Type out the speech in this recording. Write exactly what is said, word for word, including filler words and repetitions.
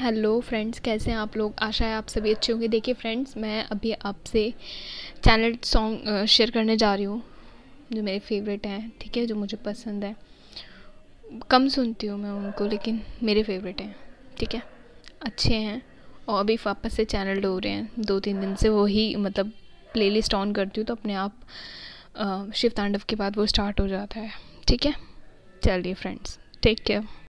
Hello friends, कैसे हैं आप लोग। आशा है आप सभी अच्छे होंगे। देखिए फ्रेंड्स, मैं अभी आपसे चैनल सॉन्ग शेयर करने जा रही हूँ जो मेरे फेवरेट हैं, ठीक है, जो मुझे पसंद है। कम सुनती हूँ मैं उनको, लेकिन मेरे फेवरेट हैं, ठीक है, अच्छे हैं। और अभी वापस से चैनल डो रहे हैं, दो तीन दिन से वही मतलब प्लेलिस्ट ऑन करती हूँ तो अपने आप अ, शिव तांडव के बाद वो स्टार्ट हो जाता है, ठीक है। चलिए फ्रेंड्स, टेक केयर।